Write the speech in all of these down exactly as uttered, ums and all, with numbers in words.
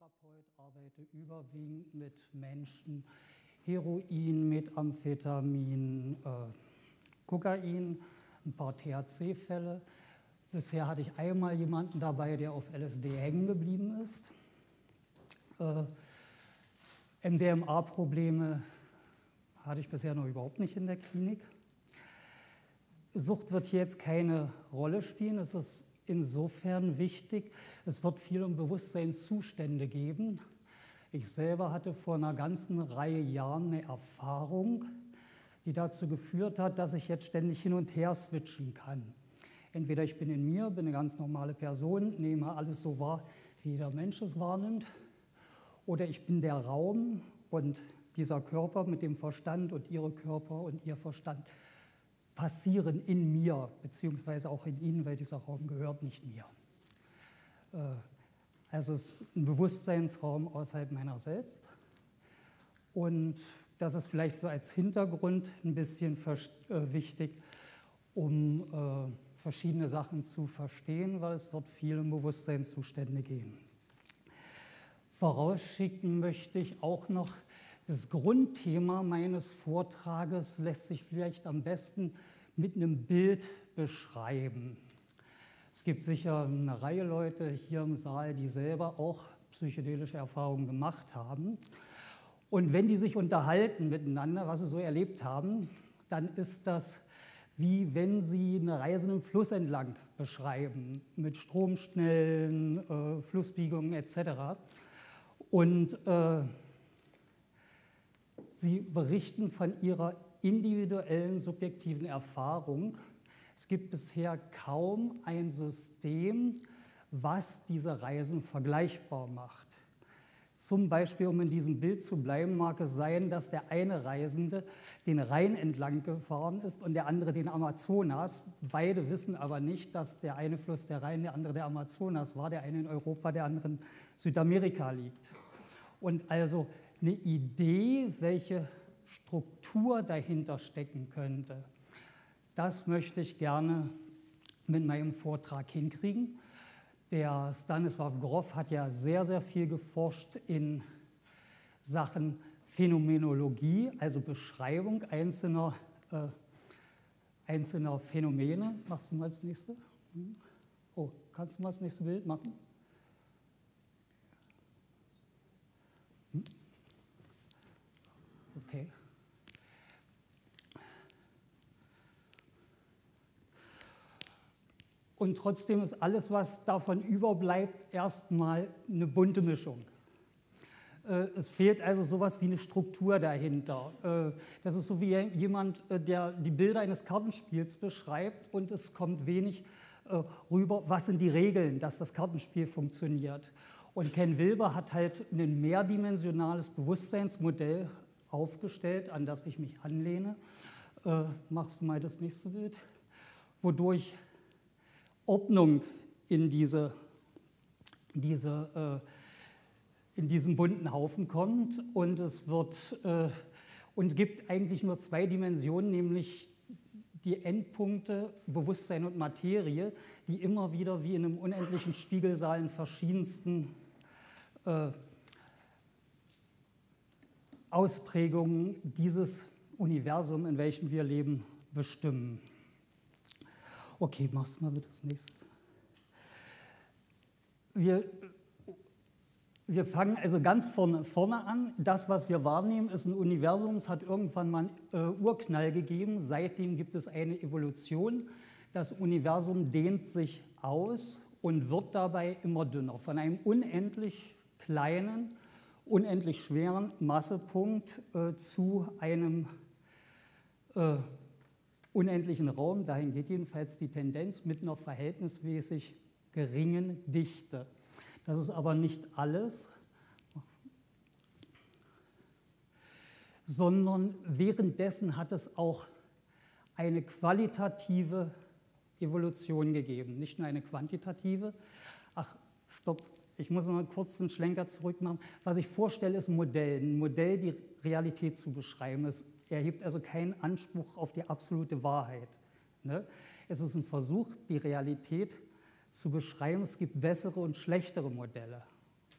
Therapeut, arbeite überwiegend mit Menschen, Heroin, Methamphetamin, äh, Kokain, ein paar T H C-Fälle. Bisher hatte ich einmal jemanden dabei, der auf L S D hängen geblieben ist. Äh, M D M A-Probleme hatte ich bisher noch überhaupt nicht in der Klinik. Sucht wird hier jetzt keine Rolle spielen. Es ist insofern wichtig, es wird viel um Bewusstseinszustände geben. Ich selber hatte vor einer ganzen Reihe Jahren eine Erfahrung, die dazu geführt hat, dass ich jetzt ständig hin und her switchen kann. Entweder ich bin in mir, bin eine ganz normale Person, nehme alles so wahr, wie jeder Mensch es wahrnimmt, oder ich bin der Raum und dieser Körper mit dem Verstand und Ihre Körper und Ihr Verstand passieren in mir, beziehungsweise auch in Ihnen, weil dieser Raum gehört nicht mir. Also es ist ein Bewusstseinsraum außerhalb meiner selbst. Und das ist vielleicht so als Hintergrund ein bisschen wichtig, um äh, verschiedene Sachen zu verstehen, weil es wird viel um Bewusstseinszustände gehen. Vorausschicken möchte ich auch noch, das Grundthema meines Vortrages lässt sich vielleicht am besten mit einem Bild beschreiben. Es gibt sicher eine Reihe Leute hier im Saal, die selber auch psychedelische Erfahrungen gemacht haben. Und wenn die sich unterhalten miteinander, was sie so erlebt haben, dann ist das wie wenn sie eine Reise im Fluss entlang beschreiben, mit Stromschnellen, äh, Flussbiegungen et cetera. Und äh, sie berichten von ihrer individuellen, subjektiven Erfahrung. Es gibt bisher kaum ein System, was diese Reisen vergleichbar macht. Zum Beispiel, um in diesem Bild zu bleiben, mag es sein, dass der eine Reisende den Rhein entlang gefahren ist und der andere den Amazonas. Beide wissen aber nicht, dass der eine Fluss der Rhein, der andere der Amazonas war, der eine in Europa, der andere in Südamerika liegt. Und also eine Idee, welche Struktur dahinter stecken könnte, das möchte ich gerne mit meinem Vortrag hinkriegen. Der Stanislav Grof hat ja sehr, sehr viel geforscht in Sachen Phänomenologie, also Beschreibung einzelner, äh, einzelner Phänomene. Machst du mal das nächste? Oh, kannst du mal das nächste Bild machen? Okay. Und trotzdem ist alles, was davon überbleibt, erstmal eine bunte Mischung. Es fehlt also sowas wie eine Struktur dahinter. Das ist so wie jemand, der die Bilder eines Kartenspiels beschreibt und es kommt wenig rüber, was sind die Regeln, dass das Kartenspiel funktioniert. Und Ken Wilber hat halt ein mehrdimensionales Bewusstseinsmodell aufgestellt, an das ich mich anlehne. Machst du mal das nächste Bild? Wodurch Ordnung in, diese, diese, äh, in diesen bunten Haufen kommt und es wird äh, und gibt eigentlich nur zwei Dimensionen, nämlich die Endpunkte Bewusstsein und Materie, die immer wieder wie in einem unendlichen Spiegelsaal in verschiedensten äh, Ausprägungen dieses Universum, in welchem wir leben, bestimmen. Okay, mach's mal bitte das nächste. Wir, wir fangen also ganz vorne, vorne an. Das, was wir wahrnehmen, ist ein Universum. Es hat irgendwann mal einen äh, Urknall gegeben. Seitdem gibt es eine Evolution. Das Universum dehnt sich aus und wird dabei immer dünner. Von einem unendlich kleinen, unendlich schweren Massepunkt äh, zu einem äh, unendlichen Raum, dahin geht jedenfalls die Tendenz, mit einer verhältnismäßig geringen Dichte. Das ist aber nicht alles, sondern währenddessen hat es auch eine qualitative Evolution gegeben, nicht nur eine quantitative. Ach, stopp, ich muss noch mal kurz einen Schlenker zurück machen. Was ich vorstelle, ist ein Modell, ein Modell, die Realität zu beschreiben. Es erhebt also keinen Anspruch auf die absolute Wahrheit. Ne? Es ist ein Versuch, die Realität zu beschreiben. Es gibt bessere und schlechtere Modelle.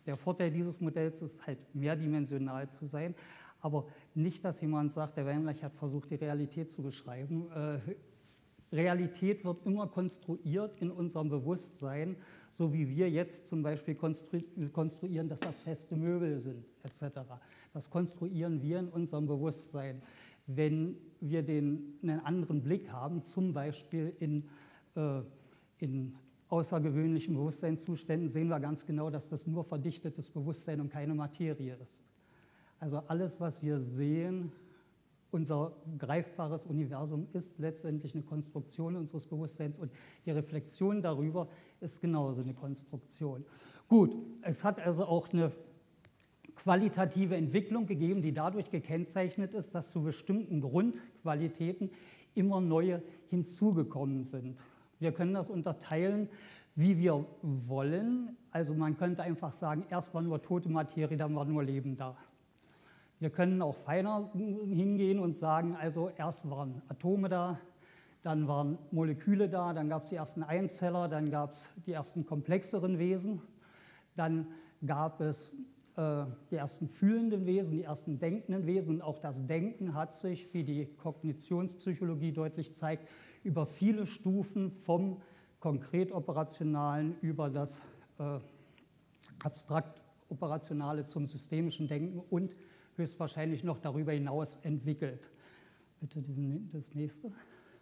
Der Vorteil dieses Modells ist halt mehrdimensional zu sein, aber nicht, dass jemand sagt, der Weinreich hat versucht, die Realität zu beschreiben. Äh, Realität wird immer konstruiert in unserem Bewusstsein, so wie wir jetzt zum Beispiel konstru konstruieren, dass das feste Möbel sind, et cetera. Das konstruieren wir in unserem Bewusstsein. Wenn wir den, einen anderen Blick haben, zum Beispiel in, äh, in außergewöhnlichen Bewusstseinszuständen, sehen wir ganz genau, dass das nur verdichtetes Bewusstsein und keine Materie ist. Also alles, was wir sehen, unser greifbares Universum ist letztendlich eine Konstruktion unseres Bewusstseins und die Reflexion darüber ist genauso eine Konstruktion. Gut, es hat also auch eine qualitative Entwicklung gegeben, die dadurch gekennzeichnet ist, dass zu bestimmten Grundqualitäten immer neue hinzugekommen sind. Wir können das unterteilen, wie wir wollen. Also man könnte einfach sagen, erst war nur tote Materie, dann war nur Leben da. Wir können auch feiner hingehen und sagen, also erst waren Atome da, dann waren Moleküle da, dann gab es die ersten Einzeller, dann gab es die ersten komplexeren Wesen, dann gab es äh, die ersten fühlenden Wesen, die ersten denkenden Wesen und auch das Denken hat sich, wie die Kognitionspsychologie deutlich zeigt, über viele Stufen vom konkret-operationalen über das äh, abstrakt-operationale zum systemischen Denken und höchstwahrscheinlich noch darüber hinaus entwickelt. Bitte das nächste.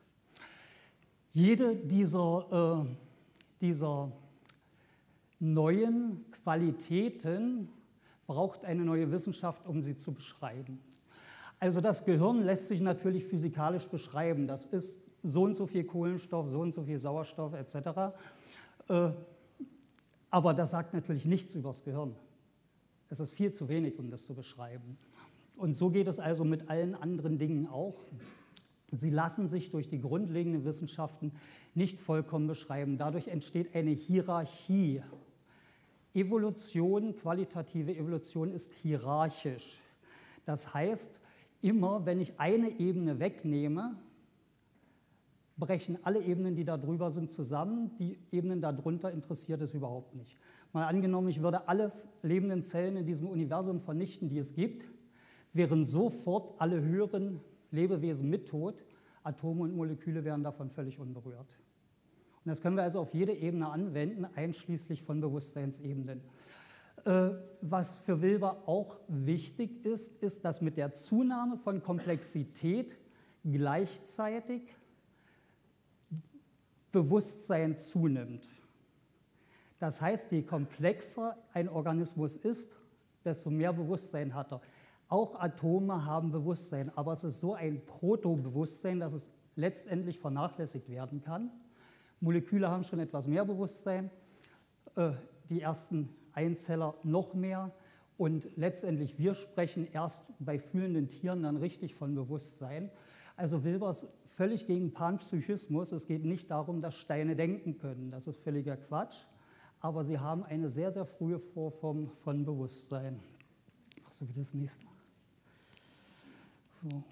Jede dieser, äh, dieser neuen Qualitäten braucht eine neue Wissenschaft, um sie zu beschreiben. Also das Gehirn lässt sich natürlich physikalisch beschreiben. Das ist so und so viel Kohlenstoff, so und so viel Sauerstoff et cetera. Äh, aber das sagt natürlich nichts über das Gehirn. Es ist viel zu wenig, um das zu beschreiben. Und so geht es also mit allen anderen Dingen auch. Sie lassen sich durch die grundlegenden Wissenschaften nicht vollkommen beschreiben. Dadurch entsteht eine Hierarchie. Evolution, qualitative Evolution ist hierarchisch. Das heißt, immer wenn ich eine Ebene wegnehme, brechen alle Ebenen, die da drüber sind, zusammen. Die Ebenen darunter interessiert es überhaupt nicht. Mal angenommen, ich würde alle lebenden Zellen in diesem Universum vernichten, die es gibt, wären sofort alle höheren Lebewesen mit tot. Atome und Moleküle wären davon völlig unberührt. Und das können wir also auf jede Ebene anwenden, einschließlich von Bewusstseinsebenen. Äh, was für Wilber auch wichtig ist, ist, dass mit der Zunahme von Komplexität gleichzeitig Bewusstsein zunimmt. Das heißt, je komplexer ein Organismus ist, desto mehr Bewusstsein hat er. Auch Atome haben Bewusstsein, aber es ist so ein Proto-Bewusstsein, dass es letztendlich vernachlässigt werden kann. Moleküle haben schon etwas mehr Bewusstsein, äh, die ersten Einzeller noch mehr und letztendlich wir sprechen erst bei fühlenden Tieren dann richtig von Bewusstsein. Also Wilber ist völlig gegen Panpsychismus. Es geht nicht darum, dass Steine denken können. Das ist völliger Quatsch. Aber sie haben eine sehr, sehr frühe Vorform von Bewusstsein. Ach so, wie das nächste. So.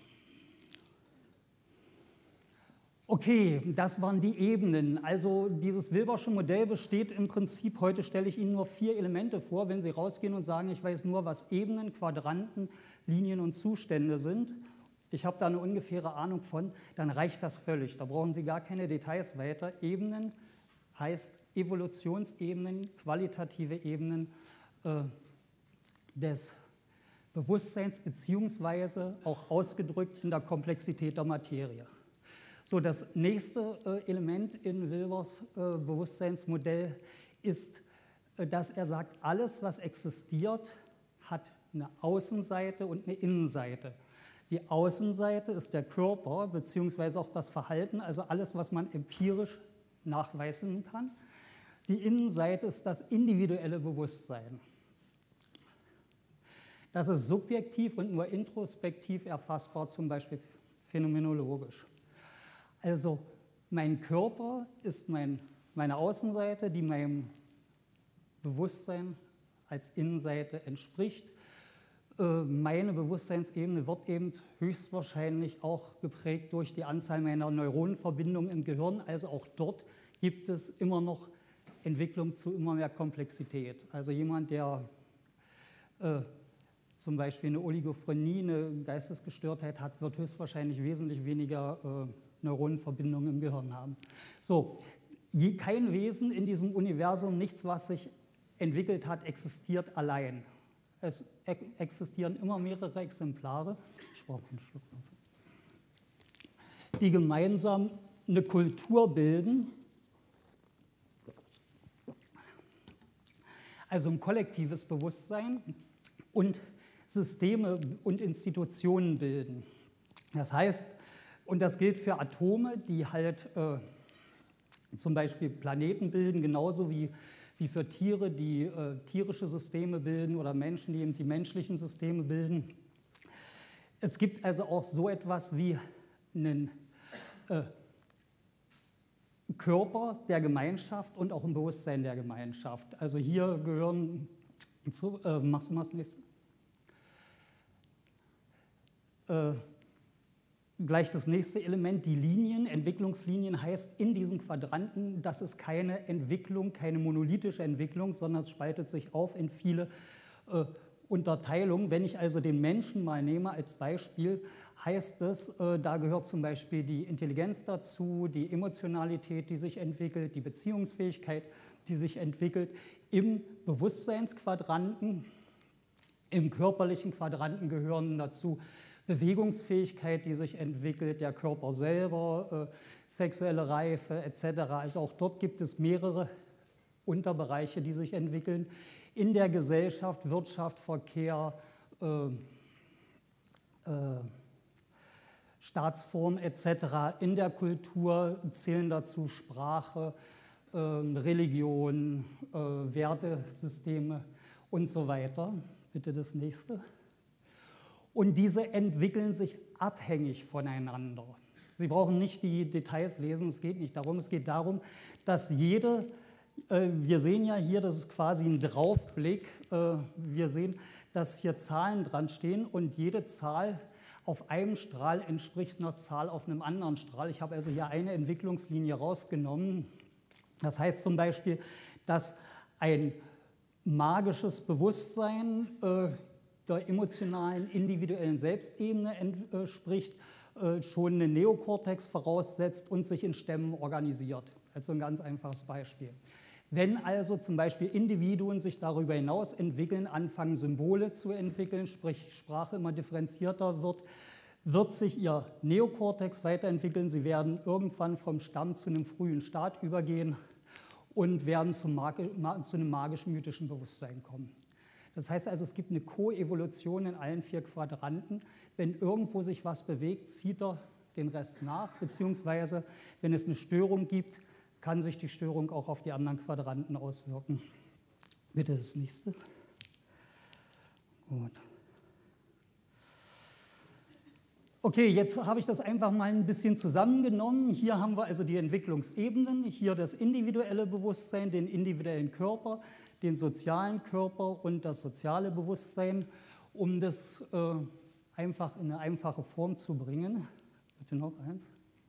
Okay, das waren die Ebenen. Also dieses Wilbersche Modell besteht im Prinzip, heute stelle ich Ihnen nur vier Elemente vor. Wenn Sie rausgehen und sagen, ich weiß nur, was Ebenen, Quadranten, Linien und Zustände sind, ich habe da eine ungefähre Ahnung von, dann reicht das völlig. Da brauchen Sie gar keine Details weiter. Ebenen heißt Evolutionsebenen, qualitative Ebenen äh, des Bewusstseins beziehungsweise auch ausgedrückt in der Komplexität der Materie. So, das nächste äh, Element in Wilbers äh, Bewusstseinsmodell ist, äh, dass er sagt, alles, was existiert, hat eine Außenseite und eine Innenseite. Die Außenseite ist der Körper beziehungsweise auch das Verhalten, also alles, was man empirisch nachweisen kann. Die Innenseite ist das individuelle Bewusstsein. Das ist subjektiv und nur introspektiv erfassbar, zum Beispiel phänomenologisch. Also mein Körper ist mein, meine Außenseite, die meinem Bewusstsein als Innenseite entspricht. Meine Bewusstseinsebene wird eben höchstwahrscheinlich auch geprägt durch die Anzahl meiner Neuronenverbindungen im Gehirn. Also auch dort gibt es immer noch Entwicklung zu immer mehr Komplexität. Also jemand, der äh, zum Beispiel eine Oligophrenie, eine Geistesgestörtheit hat, wird höchstwahrscheinlich wesentlich weniger äh, Neuronenverbindungen im Gehirn haben. So, je, kein Wesen in diesem Universum, nichts, was sich entwickelt hat, existiert allein. Es existieren immer mehrere Exemplare, ich brauche einen Schluck Wasser, die gemeinsam eine Kultur bilden, also ein kollektives Bewusstsein und Systeme und Institutionen bilden. Das heißt, und das gilt für Atome, die halt äh, zum Beispiel Planeten bilden, genauso wie, wie für Tiere, die äh, tierische Systeme bilden oder Menschen, die eben die menschlichen Systeme bilden. Es gibt also auch so etwas wie einen äh, Körper der Gemeinschaft und auch ein Bewusstsein der Gemeinschaft. Also hier gehören, zu, äh, machst du mal das nächste? Äh, gleich das nächste Element, die Linien, Entwicklungslinien heißt in diesen Quadranten, das ist keine Entwicklung, keine monolithische Entwicklung, sondern es spaltet sich auf in viele äh, Unterteilungen. Wenn ich also den Menschen mal nehme als Beispiel, heißt es, äh, da gehört zum Beispiel die Intelligenz dazu, die Emotionalität, die sich entwickelt, die Beziehungsfähigkeit, die sich entwickelt im Bewusstseinsquadranten. Im körperlichen Quadranten gehören dazu Bewegungsfähigkeit, die sich entwickelt, der Körper selber, äh, sexuelle Reife et cetera. Also auch dort gibt es mehrere Unterbereiche, die sich entwickeln. In der Gesellschaft, Wirtschaft, Verkehr, äh, äh, Staatsform et cetera. In der Kultur zählen dazu Sprache, äh, Religion, äh, Wertesysteme und so weiter. Bitte das nächste. Und diese entwickeln sich abhängig voneinander. Sie brauchen nicht die Details lesen, es geht nicht darum. Es geht darum, dass jede, äh, wir sehen ja hier, das ist quasi ein Draufblick, äh, wir sehen, dass hier Zahlen dran stehen und jede Zahl auf einem Strahl entspricht einer Zahl auf einem anderen Strahl. Ich habe also hier eine Entwicklungslinie rausgenommen. Das heißt zum Beispiel, dass ein magisches Bewusstsein äh, der emotionalen, individuellen Selbstebene entspricht, äh, schon einen Neokortex voraussetzt und sich in Stämmen organisiert. Also ein ganz einfaches Beispiel. Wenn also zum Beispiel Individuen sich darüber hinaus entwickeln, anfangen Symbole zu entwickeln, sprich Sprache immer differenzierter wird, wird sich ihr Neokortex weiterentwickeln. Sie werden irgendwann vom Stamm zu einem frühen Staat übergehen und werden zum Magi- zu einem magisch-mythischen Bewusstsein kommen. Das heißt also, es gibt eine Koevolution in allen vier Quadranten. Wenn irgendwo sich was bewegt, zieht er den Rest nach, beziehungsweise wenn es eine Störung gibt, kann sich die Störung auch auf die anderen Quadranten auswirken. Bitte das nächste. Gut. Okay, jetzt habe ich das einfach mal ein bisschen zusammengenommen. Hier haben wir also die Entwicklungsebenen, hier das individuelle Bewusstsein, den individuellen Körper, den sozialen Körper und das soziale Bewusstsein, um das äh, einfach in eine einfache Form zu bringen. Bitte noch eins.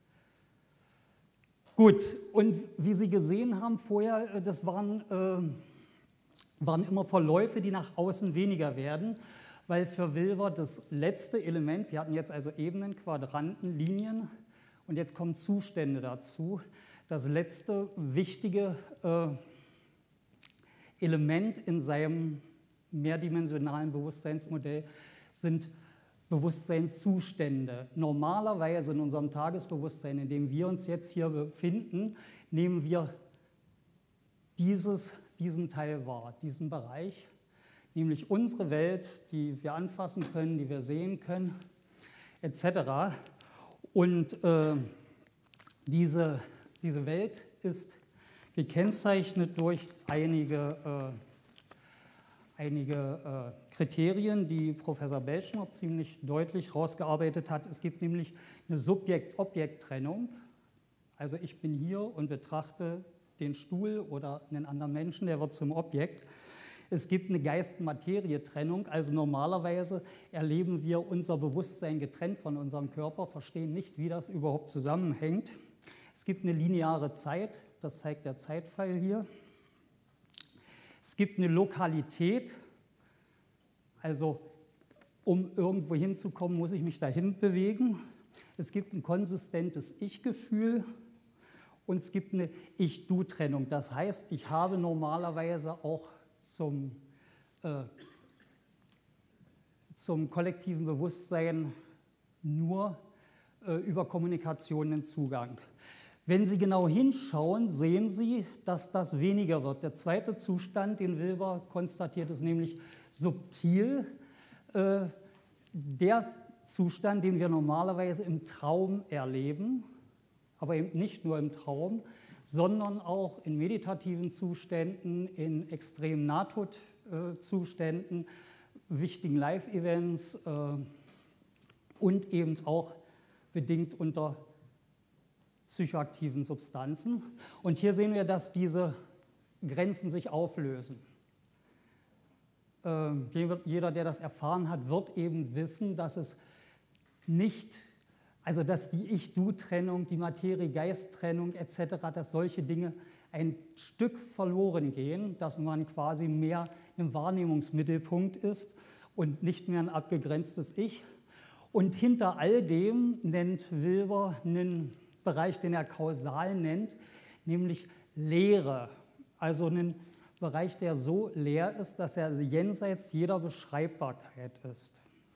Gut, und wie Sie gesehen haben vorher, das waren, äh, waren immer Verläufe, die nach außen weniger werden, weil für Wilber das letzte Element, wir hatten jetzt also Ebenen, Quadranten, Linien und jetzt kommen Zustände dazu. Das letzte wichtige äh, Element in seinem mehrdimensionalen Bewusstseinsmodell sind Bewusstseinszustände. Normalerweise in unserem Tagesbewusstsein, in dem wir uns jetzt hier befinden, nehmen wir dieses, diesen Teil wahr, diesen Bereich, nämlich unsere Welt, die wir anfassen können, die wir sehen können, et cetera. Und äh, diese, diese Welt ist gekennzeichnet durch einige, äh, einige äh, Kriterien, die Professor Belschner ziemlich deutlich herausgearbeitet hat. Es gibt nämlich eine Subjekt-Objekt-Trennung. Also ich bin hier und betrachte den Stuhl oder einen anderen Menschen, der wird zum Objekt. Es gibt eine Geist-Materie-Trennung, also normalerweise erleben wir unser Bewusstsein getrennt von unserem Körper, verstehen nicht, wie das überhaupt zusammenhängt. Es gibt eine lineare Zeit. Das zeigt der Zeitpfeil hier. Es gibt eine Lokalität, also um irgendwo hinzukommen, muss ich mich dahin bewegen. Es gibt ein konsistentes Ich-Gefühl und es gibt eine Ich-Du-Trennung. Das heißt, ich habe normalerweise auch zum, äh, zum kollektiven Bewusstsein nur äh, über Kommunikationen Zugang. Wenn Sie genau hinschauen, sehen Sie, dass das weniger wird. Der zweite Zustand, den Wilber konstatiert, ist nämlich subtil. Äh, der Zustand, den wir normalerweise im Traum erleben, aber eben nicht nur im Traum, sondern auch in meditativen Zuständen, in extremen Nahtodzuständen, wichtigen Live-Events äh, und eben auch bedingt unter psychoaktiven Substanzen. Und hier sehen wir, dass diese Grenzen sich auflösen. Äh, jeder, der das erfahren hat, wird eben wissen, dass es nicht, also dass die Ich-Du-Trennung, die Materie-Geist-Trennung et cetera, dass solche Dinge ein Stück verloren gehen, dass man quasi mehr im Wahrnehmungsmittelpunkt ist und nicht mehr ein abgegrenztes Ich. Und hinter all dem nennt Wilber einen Bereich, den er kausal nennt, nämlich Leere, also einen Bereich, der so leer ist, dass er jenseits jeder Beschreibbarkeit ist.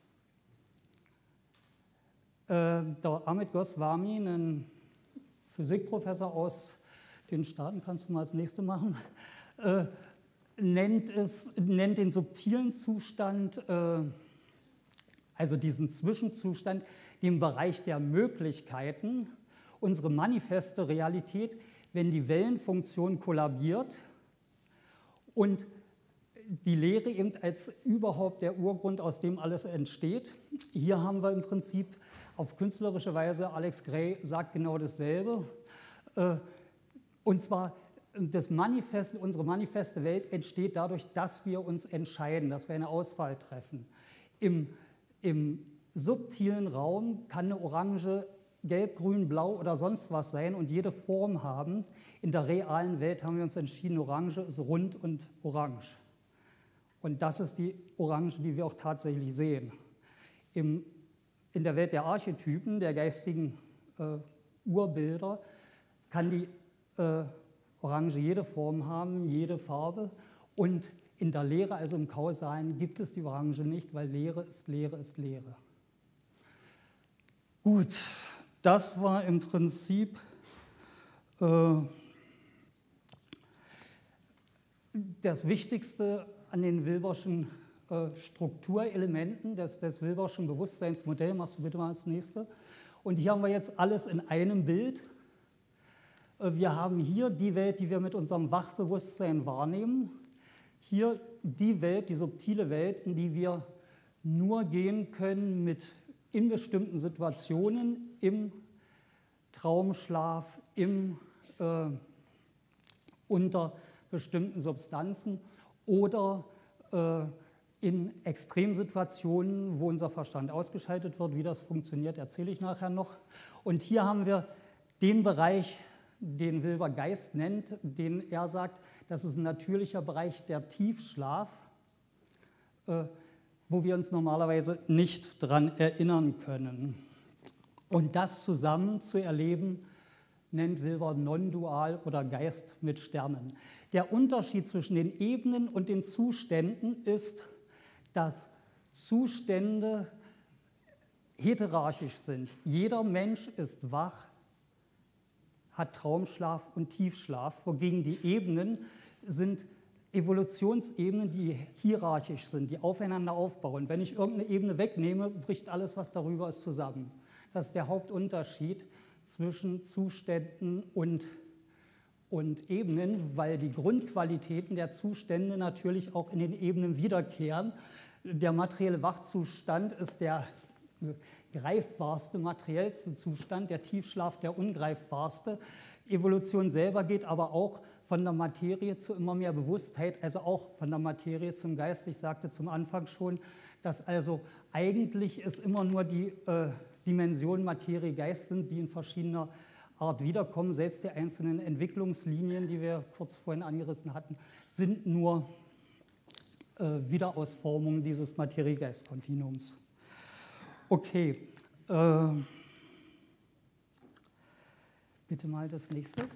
Äh, der Amit Goswami, ein Physikprofessor aus den Staaten, kannst du mal das nächste machen, äh, nennt, es, nennt den subtilen Zustand, äh, also diesen Zwischenzustand, den Bereich der Möglichkeiten, unsere manifeste Realität, wenn die Wellenfunktion kollabiert und die Leere eben als überhaupt der Urgrund, aus dem alles entsteht. Hier haben wir im Prinzip auf künstlerische Weise, Alex Gray sagt genau dasselbe, und zwar das Manifest, unsere manifeste Welt entsteht dadurch, dass wir uns entscheiden, dass wir eine Auswahl treffen. Im, im subtilen Raum kann eine Orange gelb, grün, blau oder sonst was sein und jede Form haben. In der realen Welt haben wir uns entschieden, Orange ist rund und orange. Und das ist die Orange, die wir auch tatsächlich sehen. Im, in der Welt der Archetypen, der geistigen äh, Urbilder, kann die äh, Orange jede Form haben, jede Farbe. Und in der Leere, also im Kausalen, gibt es die Orange nicht, weil Leere ist Leere ist Leere. Gut. Das war im Prinzip äh, das Wichtigste an den Wilberschen äh, Strukturelementen des, des Wilberschen Bewusstseinsmodells. Machst du bitte mal das nächste. Und hier haben wir jetzt alles in einem Bild. Äh, wir haben hier die Welt, die wir mit unserem Wachbewusstsein wahrnehmen. Hier die Welt, die subtile Welt, in die wir nur gehen können mit in bestimmten Situationen, im Traumschlaf, im, äh, unter bestimmten Substanzen oder äh, in Extremsituationen, wo unser Verstand ausgeschaltet wird. Wie das funktioniert, erzähle ich nachher noch. Und hier haben wir den Bereich, den Wilber Geist nennt, den er sagt, das ist ein natürlicher Bereich, der Tiefschlaf, äh, wo wir uns normalerweise nicht dran erinnern können. Und das zusammen zu erleben, nennt Wilber non-dual oder Geist mit Sternen. Der Unterschied zwischen den Ebenen und den Zuständen ist, dass Zustände heterarchisch sind. Jeder Mensch ist wach, hat Traumschlaf und Tiefschlaf, wogegen die Ebenen sind Evolutionsebenen, die hierarchisch sind, die aufeinander aufbauen. Wenn ich irgendeine Ebene wegnehme, bricht alles, was darüber ist, zusammen. Das ist der Hauptunterschied zwischen Zuständen und, und Ebenen, weil die Grundqualitäten der Zustände natürlich auch in den Ebenen wiederkehren. Der materielle Wachzustand ist der greifbarste, materiellste Zustand, der Tiefschlaf der ungreifbarste. Evolution selber geht aber auch von der Materie zu immer mehr Bewusstheit, also auch von der Materie zum Geist. Ich sagte zum Anfang schon, dass also eigentlich es immer nur die äh, Dimensionen Materie, Geist sind, die in verschiedener Art wiederkommen. Selbst die einzelnen Entwicklungslinien, die wir kurz vorhin angerissen hatten, sind nur äh, Wiederausformung dieses Materie-Geist-Kontinuums. Okay, äh, bitte mal das nächste.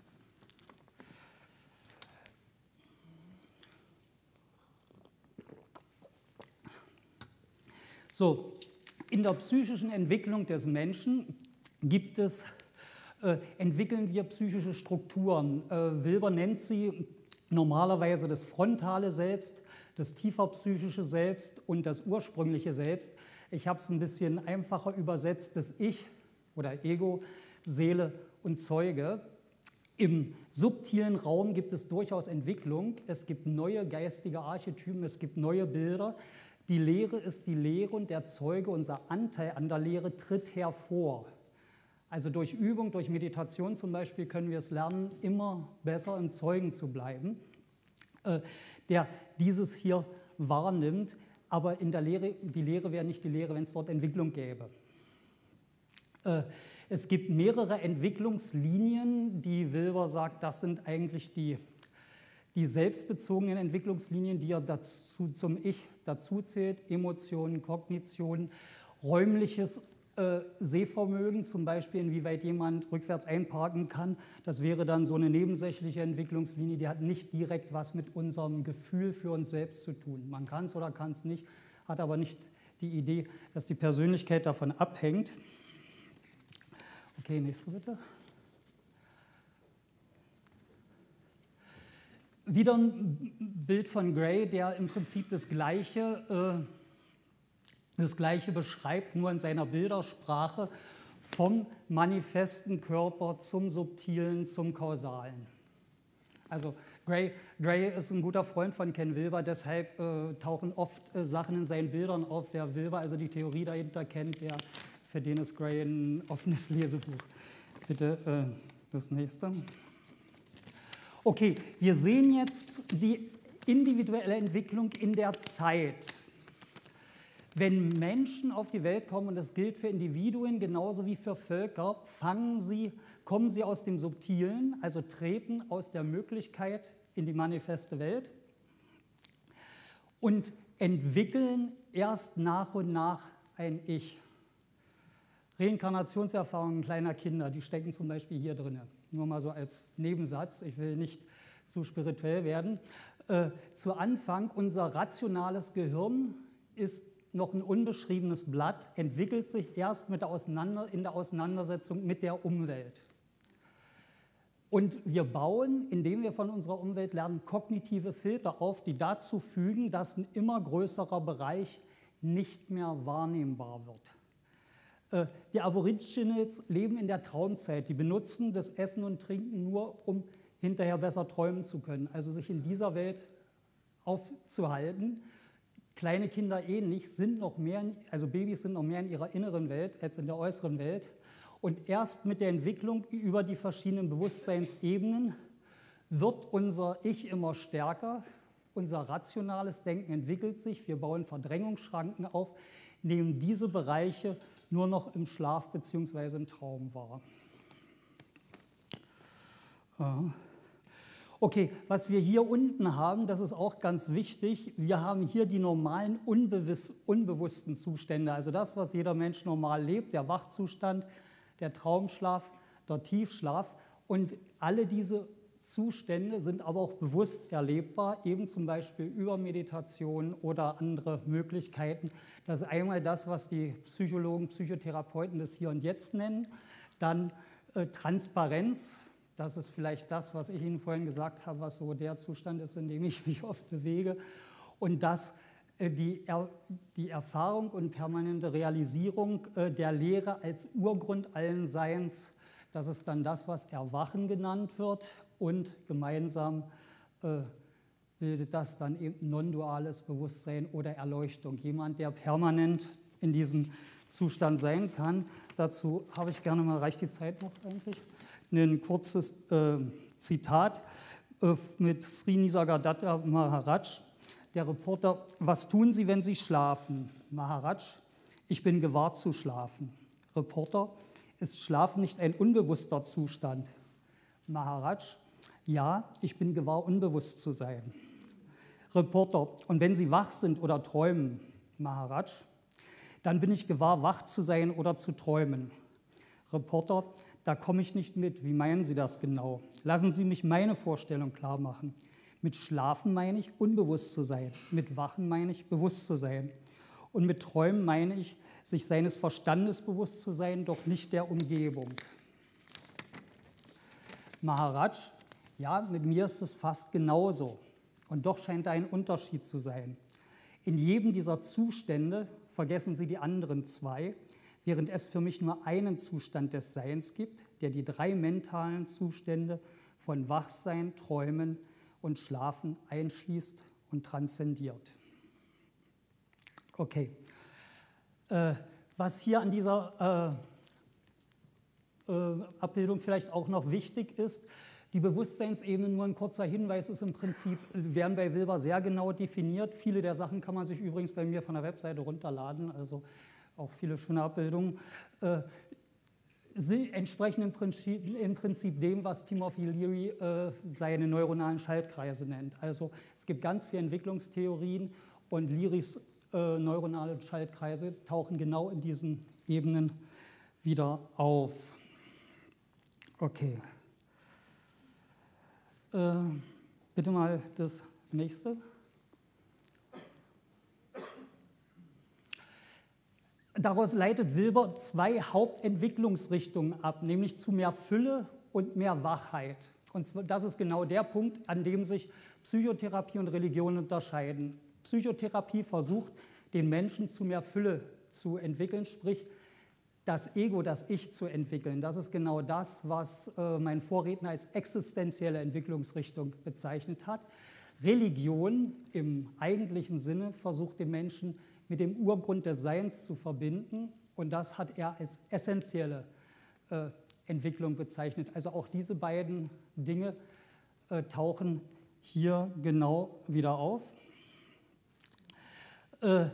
So, in der psychischen Entwicklung des Menschen gibt es, äh, entwickeln wir psychische Strukturen. Äh, Wilber nennt sie normalerweise das frontale Selbst, das tieferpsychische Selbst und das ursprüngliche Selbst. Ich habe es ein bisschen einfacher übersetzt, das Ich oder Ego, Seele und Zeuge. Im subtilen Raum gibt es durchaus Entwicklung. Es gibt neue geistige Archetypen, es gibt neue Bilder. Die Lehre ist die Lehre und der Zeuge, unser Anteil an der Lehre, tritt hervor. Also durch Übung, durch Meditation zum Beispiel können wir es lernen, immer besser im Zeugen zu bleiben, äh, der dieses hier wahrnimmt. Aber in der Lehre, die Lehre wäre nicht die Lehre, wenn es dort Entwicklung gäbe. Äh, es gibt mehrere Entwicklungslinien, die Wilber sagt, das sind eigentlich die, die selbstbezogenen Entwicklungslinien, die er dazu, zum Ich dazu zählt, Emotionen, Kognition, räumliches äh, Sehvermögen, zum Beispiel inwieweit jemand rückwärts einparken kann. Das wäre dann so eine nebensächliche Entwicklungslinie, die hat nicht direkt was mit unserem Gefühl für uns selbst zu tun. Man kann es oder kann es nicht, hat aber nicht die Idee, dass die Persönlichkeit davon abhängt. Okay, nächste bitte. Wieder ein Bild von Gray, der im Prinzip das Gleiche, äh, das Gleiche beschreibt, nur in seiner Bildersprache, vom manifesten Körper zum subtilen, zum kausalen. Also Gray, Gray ist ein guter Freund von Ken Wilber, deshalb äh, tauchen oft äh, Sachen in seinen Bildern auf. Wer Wilber, also die Theorie dahinter kennt, der, für den ist Gray ein offenes Lesebuch. Bitte äh, das nächste. Okay, wir sehen jetzt die individuelle Entwicklung in der Zeit. Wenn Menschen auf die Welt kommen, und das gilt für Individuen genauso wie für Völker, fangen sie, kommen sie aus dem Subtilen, also treten aus der Möglichkeit in die manifeste Welt und entwickeln erst nach und nach ein Ich. Reinkarnationserfahrungen kleiner Kinder, die stecken zum Beispiel hier drin. Nur mal so als Nebensatz, ich will nicht zu spirituell werden. Äh, zu Anfang, unser rationales Gehirn ist noch ein unbeschriebenes Blatt, entwickelt sich erst mit der Auseinander, in der Auseinandersetzung mit der Umwelt. Und wir bauen, indem wir von unserer Umwelt lernen, kognitive Filter auf, die dazu fügen, dass ein immer größerer Bereich nicht mehr wahrnehmbar wird. Die Aborigines leben in der Traumzeit. Die benutzen das Essen und Trinken nur, um hinterher besser träumen zu können. Also sich in dieser Welt aufzuhalten. Kleine Kinder ähnlich sind noch mehr, also Babys sind noch mehr in ihrer inneren Welt als in der äußeren Welt. Und erst mit der Entwicklung über die verschiedenen Bewusstseinsebenen wird unser Ich immer stärker. Unser rationales Denken entwickelt sich. Wir bauen Verdrängungsschranken auf, nehmen diese Bereiche nur noch im Schlaf bzw. im Traum wahr. Okay, was wir hier unten haben, das ist auch ganz wichtig. Wir haben hier die normalen unbewussten Zustände, also das, was jeder Mensch normal lebt, der Wachzustand, der Traumschlaf, der Tiefschlaf. Und alle diese Zustände sind aber auch bewusst erlebbar, eben zum Beispiel über Meditation oder andere Möglichkeiten. Das ist einmal das, was die Psychologen, Psychotherapeuten das Hier und Jetzt nennen. Dann äh, Transparenz, das ist vielleicht das, was ich Ihnen vorhin gesagt habe, was so der Zustand ist, in dem ich mich oft bewege. Und das äh, die, er, die Erfahrung und permanente Realisierung äh, der Lehre als Urgrund allen Seins, das ist dann das, was Erwachen genannt wird. Und gemeinsam äh, bildet das dann eben non-duales Bewusstsein oder Erleuchtung. Jemand, der permanent in diesem Zustand sein kann. Dazu habe ich gerne mal, reicht die Zeit noch eigentlich, ein kurzes äh, Zitat äh, mit Sri Nisargadatta Maharaj. Der Reporter: Was tun Sie, wenn Sie schlafen? Maharaj: Ich bin gewahr zu schlafen. Reporter: Ist Schlaf nicht ein unbewusster Zustand? Maharaj: Ja, ich bin gewahr, unbewusst zu sein. Reporter, und wenn Sie wach sind oder träumen, Maharaj, dann bin ich gewahr, wach zu sein oder zu träumen. Reporter, da komme ich nicht mit. Wie meinen Sie das genau? Lassen Sie mich meine Vorstellung klar machen. Mit Schlafen meine ich, unbewusst zu sein. Mit Wachen meine ich, bewusst zu sein. Und mit Träumen meine ich, sich seines Verstandes bewusst zu sein, doch nicht der Umgebung. Maharaj, ja, mit mir ist es fast genauso. Und doch scheint da ein Unterschied zu sein. In jedem dieser Zustände vergessen Sie die anderen zwei, während es für mich nur einen Zustand des Seins gibt, der die drei mentalen Zustände von Wachsein, Träumen und Schlafen einschließt und transzendiert. Okay, äh, was hier an dieser äh, äh, Abbildung vielleicht auch noch wichtig ist, die Bewusstseinsebene, nur ein kurzer Hinweis, ist im Prinzip, werden bei Wilber sehr genau definiert. Viele der Sachen kann man sich übrigens bei mir von der Webseite runterladen, also auch viele schöne Abbildungen. Äh, sie entsprechen im Prinzip, im Prinzip dem, was Timothy Leary äh, seine neuronalen Schaltkreise nennt. Also es gibt ganz viele Entwicklungstheorien und Learys äh, neuronale Schaltkreise tauchen genau in diesen Ebenen wieder auf. Okay. Äh, bitte mal das nächste. Daraus leitet Wilber zwei Hauptentwicklungsrichtungen ab, nämlich zu mehr Fülle und mehr Wachheit. Und das ist genau der Punkt, an dem sich Psychotherapie und Religion unterscheiden. Psychotherapie versucht, den Menschen zu mehr Fülle zu entwickeln, sprich das Ego, das Ich zu entwickeln. Das ist genau das, was äh, mein Vorredner als existenzielle Entwicklungsrichtung bezeichnet hat. Religion im eigentlichen Sinne versucht den Menschen mit dem Urgrund des Seins zu verbinden, und das hat er als essentielle äh, Entwicklung bezeichnet. Also auch diese beiden Dinge äh, tauchen hier genau wieder auf. Äh,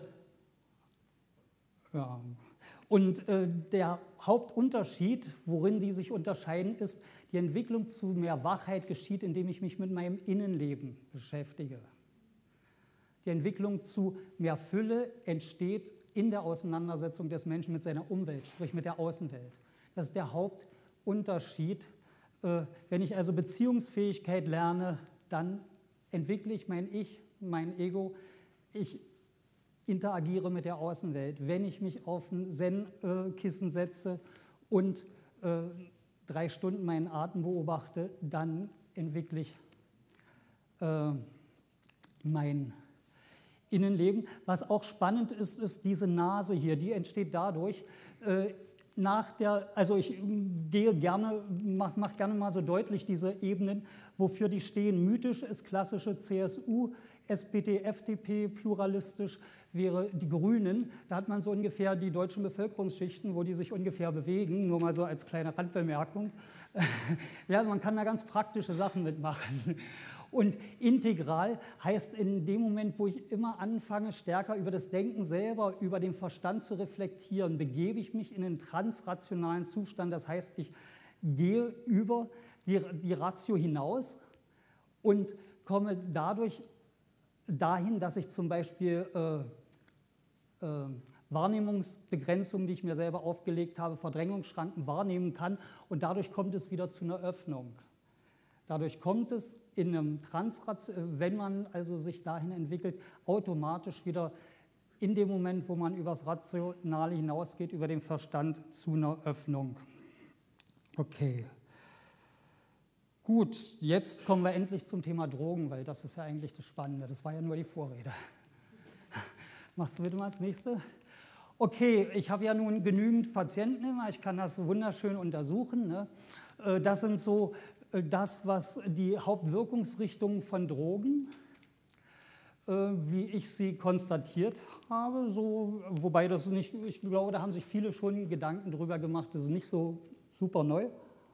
ja. Und äh, der Hauptunterschied, worin die sich unterscheiden, ist, die Entwicklung zu mehr Wachheit geschieht, indem ich mich mit meinem Innenleben beschäftige. Die Entwicklung zu mehr Fülle entsteht in der Auseinandersetzung des Menschen mit seiner Umwelt, sprich mit der Außenwelt. Das ist der Hauptunterschied. Wenn ich also Beziehungsfähigkeit lerne, dann entwickle ich mein Ich, mein Ego. Ich interagiere mit der Außenwelt. Wenn ich mich auf ein Zen-Kissen setze und drei Stunden meinen Atem beobachte, dann entwickle ich mein Innenleben. Was auch spannend ist, ist diese Nase hier, die entsteht dadurch, äh, nach der, also ich gehe gerne, mache mach gerne mal so deutlich diese Ebenen, wofür die stehen. Mythisch ist klassische C S U, S P D, F D P, pluralistisch wäre die Grünen. Da hat man so ungefähr die deutschen Bevölkerungsschichten, wo die sich ungefähr bewegen, nur mal so als kleine Randbemerkung. Ja, man kann da ganz praktische Sachen mitmachen. Und integral heißt in dem Moment, wo ich immer anfange, stärker über das Denken selber, über den Verstand zu reflektieren, begebe ich mich in einen transrationalen Zustand. Das heißt, ich gehe über die, die Ratio hinaus und komme dadurch dahin, dass ich zum Beispiel äh, äh, Wahrnehmungsbegrenzungen, die ich mir selber aufgelegt habe, Verdrängungsschranken wahrnehmen kann, und dadurch kommt es wieder zu einer Öffnung. Dadurch kommt es in einem Transration, wenn man also sich dahin entwickelt, automatisch wieder in dem Moment, wo man übers Rationale hinausgeht, über den Verstand, zu einer Öffnung. Okay. Gut, jetzt kommen wir endlich zum Thema Drogen, weil das ist ja eigentlich das Spannende. Das war ja nur die Vorrede. Machst du bitte mal das nächste? Okay, ich habe ja nun genügend Patienten immer, ich kann das wunderschön untersuchen. Ne? Das sind so das, was die Hauptwirkungsrichtungen von Drogen, äh, wie ich sie konstatiert habe, so, wobei das nicht, ich glaube, da haben sich viele schon Gedanken drüber gemacht, das ist nicht so super neu.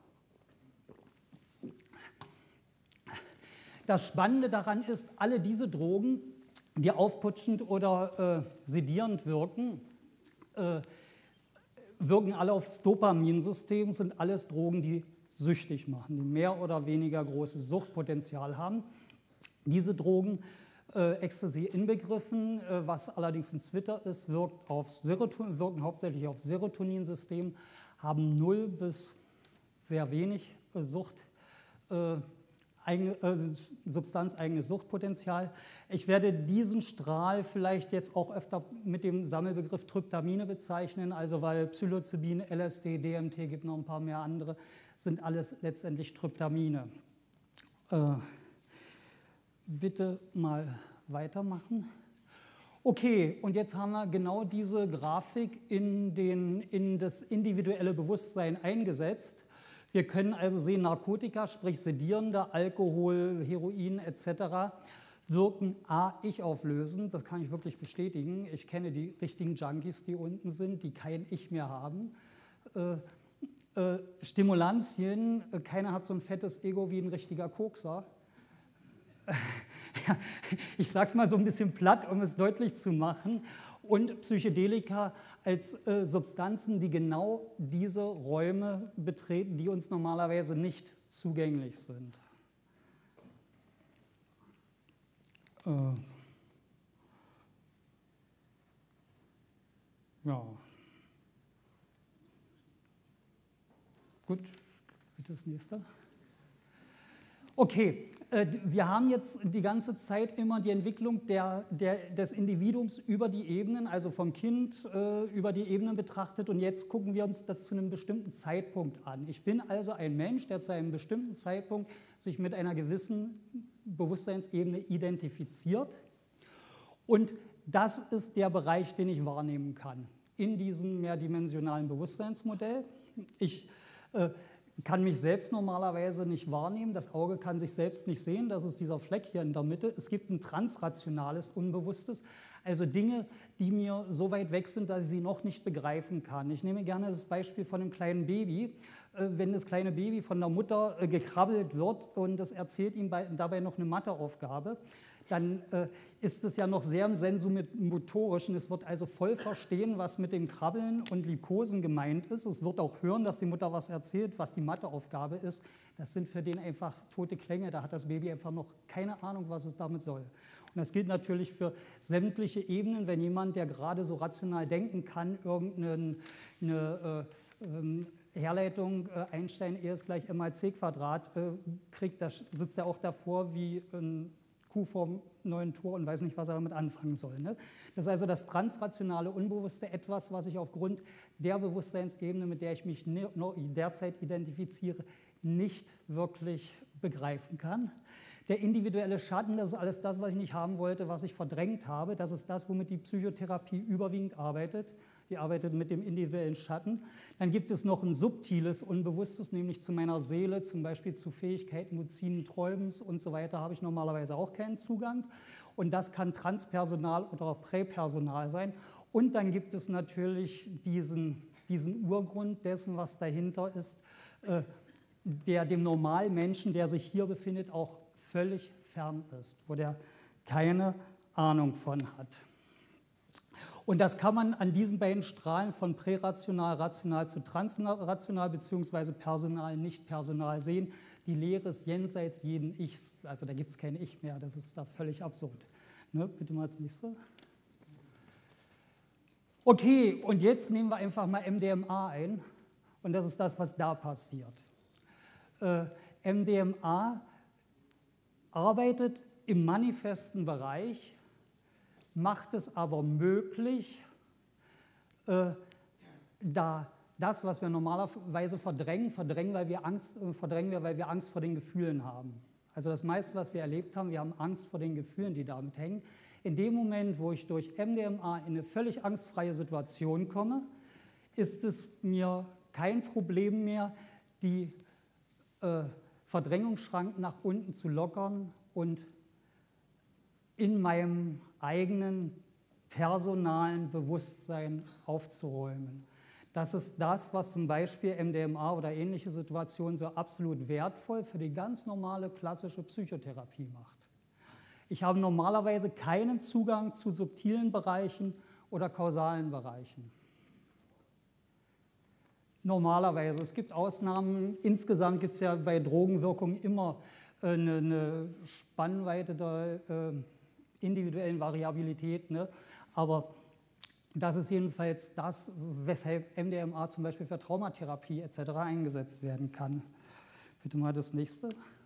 Das Spannende daran ist, alle diese Drogen, die aufputschend oder äh, sedierend wirken, äh, wirken alle aufs Dopaminsystem, sind alles Drogen, die süchtig machen, die mehr oder weniger großes Suchtpotenzial haben. Diese Drogen äh, Ecstasy inbegriffen, äh, was allerdings ein Zwitter ist, wirkt auf Serotonin, wirken hauptsächlich auf Serotoninsystem, haben null bis sehr wenig äh, Sucht, äh, eigene, äh, substanzeigenes Suchtpotenzial. Ich werde diesen Strahl vielleicht jetzt auch öfter mit dem Sammelbegriff Tryptamine bezeichnen, also weil Psilocybin, L S D, D M T, gibt noch ein paar mehr andere, sind alles letztendlich Tryptamine. Äh, bitte mal weitermachen. Okay, und jetzt haben wir genau diese Grafik in, den, in das individuelle Bewusstsein eingesetzt. Wir können also sehen, Narkotika, sprich Sedierende, Alkohol, Heroin et cetera, wirken A, ich-auflösend, das kann ich wirklich bestätigen. Ich kenne die richtigen Junkies, die unten sind, die kein Ich mehr haben. Äh, äh, Stimulantien, äh, keiner hat so ein fettes Ego wie ein richtiger Kokser. Ich sage es mal so ein bisschen platt, um es deutlich zu machen. Und Psychedelika als äh, Substanzen, die genau diese Räume betreten, die uns normalerweise nicht zugänglich sind. Äh, ja. Gut, bitte das nächste. Okay, äh, wir haben jetzt die ganze Zeit immer die Entwicklung der, der, des Individuums über die Ebenen, also vom Kind äh, über die Ebenen betrachtet, und jetzt gucken wir uns das zu einem bestimmten Zeitpunkt an. Ich bin also ein Mensch, der zu einem bestimmten Zeitpunkt sich mit einer gewissen Bewusstseinsebene identifiziert, und das ist der Bereich, den ich wahrnehmen kann in diesem mehrdimensionalen Bewusstseinsmodell. Ich äh, kann mich selbst normalerweise nicht wahrnehmen, das Auge kann sich selbst nicht sehen, das ist dieser Fleck hier in der Mitte. Es gibt ein transrationales Unbewusstes, also Dinge, die mir so weit weg sind, dass ich sie noch nicht begreifen kann. Ich nehme gerne das Beispiel von einem kleinen Baby. Wenn das kleine Baby von der Mutter gekrabbelt wird und es erzählt ihm dabei noch eine Matheaufgabe, dann ist es ja noch sehr im sensomotorischen. Es wird also voll verstehen, was mit dem Krabbeln und Liebkosen gemeint ist. Es wird auch hören, dass die Mutter was erzählt, was die Matheaufgabe ist. Das sind für den einfach tote Klänge. Da hat das Baby einfach noch keine Ahnung, was es damit soll. Und das gilt natürlich für sämtliche Ebenen. Wenn jemand, der gerade so rational denken kann, irgendeine eine, äh, äh, Herleitung äh, Einstein E ist gleich M mal C Quadrat äh, kriegt, da sitzt er auch davor wie ein Kuh vorm neuen Tor und weiß nicht, was er damit anfangen soll. Ne? Das ist also das transrationale Unbewusste, etwas, was ich aufgrund der Bewusstseinsebene, mit der ich mich derzeit identifiziere, nicht wirklich begreifen kann. Der individuelle Schatten, das ist alles das, was ich nicht haben wollte, was ich verdrängt habe. Das ist das, womit die Psychotherapie überwiegend arbeitet. Die arbeitet mit dem individuellen Schatten. Dann gibt es noch ein subtiles Unbewusstes, nämlich zu meiner Seele, zum Beispiel zu Fähigkeiten luziden Träumens und so weiter, habe ich normalerweise auch keinen Zugang. Und das kann transpersonal oder auch präpersonal sein. Und dann gibt es natürlich diesen, diesen Urgrund dessen, was dahinter ist, äh, der dem normalen Menschen, der sich hier befindet, auch völlig fern ist, wo der keine Ahnung von hat. Und das kann man an diesen beiden Strahlen von prärational, rational zu transrational bzw. personal, nicht personal sehen. Die Lehre ist jenseits jeden Ichs, also da gibt es kein Ich mehr, das ist da völlig absurd. Ne? Bitte mal als nächstes. Okay, und jetzt nehmen wir einfach mal M D M A ein und das ist das, was da passiert. Äh, M D M A arbeitet im manifesten Bereich, macht es aber möglich, äh, da das, was wir normalerweise verdrängen, verdrängen, weil wir Angst, äh, verdrängen wir, weil wir Angst vor den Gefühlen haben. Also das meiste, was wir erlebt haben, wir haben Angst vor den Gefühlen, die damit hängen. In dem Moment, wo ich durch M D M A in eine völlig angstfreie Situation komme, ist es mir kein Problem mehr, die äh, Verdrängungsschranken nach unten zu lockern und in meinem eigenen personalen Bewusstsein aufzuräumen. Das ist das, was zum Beispiel M D M A oder ähnliche Situationen so absolut wertvoll für die ganz normale klassische Psychotherapie macht. Ich habe normalerweise keinen Zugang zu subtilen Bereichen oder kausalen Bereichen. Normalerweise. Es gibt Ausnahmen. Insgesamt gibt es ja bei Drogenwirkung immer eine, eine Spannweite der äh, individuellen Variabilität, ne? Aber das ist jedenfalls das, weshalb M D M A zum Beispiel für Traumatherapie et cetera eingesetzt werden kann. Bitte mal das nächste.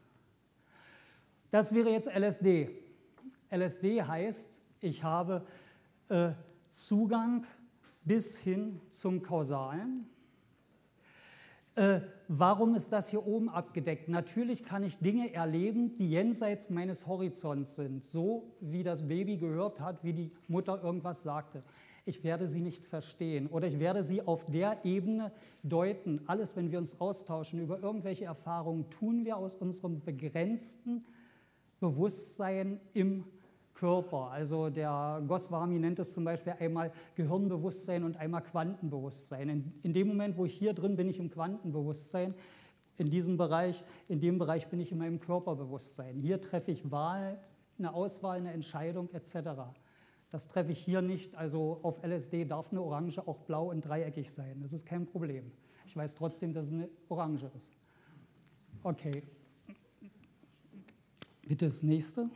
Das wäre jetzt L S D. L S D heißt, ich habe äh, Zugang bis hin zum Kausalen. Äh, warum ist das hier oben abgedeckt? Natürlich kann ich Dinge erleben, die jenseits meines Horizonts sind, so wie das Baby gehört hat, wie die Mutter irgendwas sagte. Ich werde sie nicht verstehen oder ich werde sie auf der Ebene deuten. Alles, wenn wir uns austauschen über irgendwelche Erfahrungen, tun wir aus unserem begrenzten Bewusstsein im Körper. Also der Goswami nennt es zum Beispiel einmal Gehirnbewusstsein und einmal Quantenbewusstsein. In, in dem Moment, wo ich hier drin bin, ich im Quantenbewusstsein. In diesem Bereich, in dem Bereich bin ich in meinem Körperbewusstsein. Hier treffe ich Wahl, eine Auswahl, eine Entscheidung et cetera. Das treffe ich hier nicht. Also auf L S D darf eine Orange auch blau und dreieckig sein. Das ist kein Problem. Ich weiß trotzdem, dass es eine Orange ist. Okay. Bitte das nächste.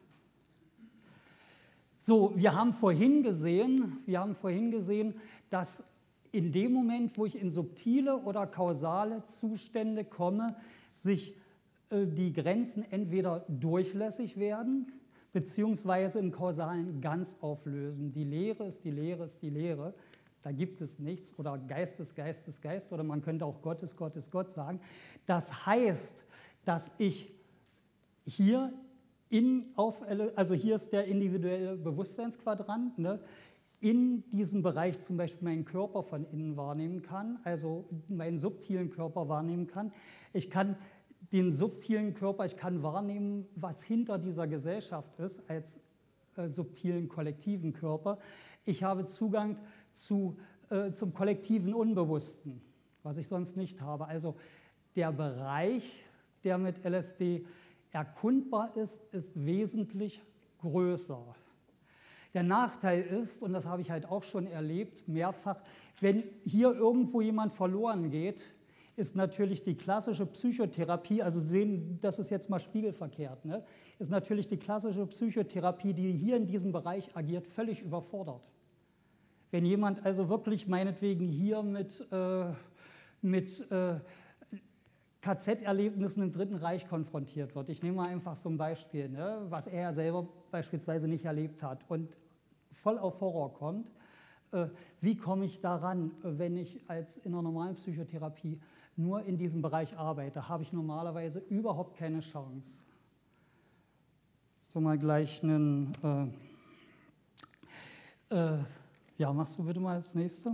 So, wir haben vorhin gesehen, wir haben vorhin gesehen, dass in dem Moment, wo ich in subtile oder kausale Zustände komme, sich äh, die Grenzen entweder durchlässig werden, beziehungsweise im Kausalen ganz auflösen. Die Lehre ist die Lehre ist die Lehre. Da gibt es nichts. Oder Geist ist Geist ist Geist. Oder man könnte auch Gott ist Gott ist Gott sagen. Das heißt, dass ich hier in, auf, also hier ist der individuelle Bewusstseinsquadrant, ne, in diesem Bereich zum Beispiel meinen Körper von innen wahrnehmen kann, also meinen subtilen Körper wahrnehmen kann. Ich kann den subtilen Körper, ich kann wahrnehmen, was hinter dieser Gesellschaft ist, als äh, subtilen kollektiven Körper. Ich habe Zugang zu, äh, zum kollektiven Unbewussten, was ich sonst nicht habe. Also der Bereich, der mit L S D erkundbar ist, ist wesentlich größer. Der Nachteil ist, und das habe ich halt auch schon erlebt, mehrfach, wenn hier irgendwo jemand verloren geht, ist natürlich die klassische Psychotherapie, also sehen, das ist jetzt mal spiegelverkehrt, ne, ist natürlich die klassische Psychotherapie, die hier in diesem Bereich agiert, völlig überfordert. Wenn jemand also wirklich meinetwegen hier mit, äh, mit äh, K Z-Erlebnissen im Dritten Reich konfrontiert wird. Ich nehme mal einfach so ein Beispiel, ne, was er selber beispielsweise nicht erlebt hat und voll auf Horror kommt. Äh, wie komme ich daran, wenn ich als in einer normalen Psychotherapie nur in diesem Bereich arbeite? Habe ich normalerweise überhaupt keine Chance. So, mal gleich einen... Äh, äh, ja, machst du bitte mal das nächste.